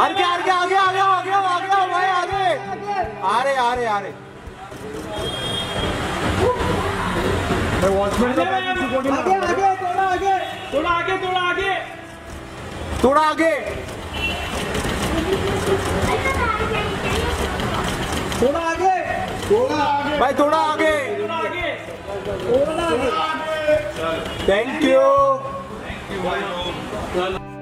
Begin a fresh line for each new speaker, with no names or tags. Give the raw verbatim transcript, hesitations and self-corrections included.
आगे आगे आगे आगे आगे आगे भाई आगे आ रहे आ रहे आ रहे वॉचमैन
आगे आगे थोड़ा आगे थोड़ा आगे थोड़ा आगे
थोड़ा आगे
थोड़ा आगे
थोड़ा आगे
भाई थोड़ा आगे
थोड़ा आगे थोड़ा आगे
थैंक यू
थैंक यू भाई।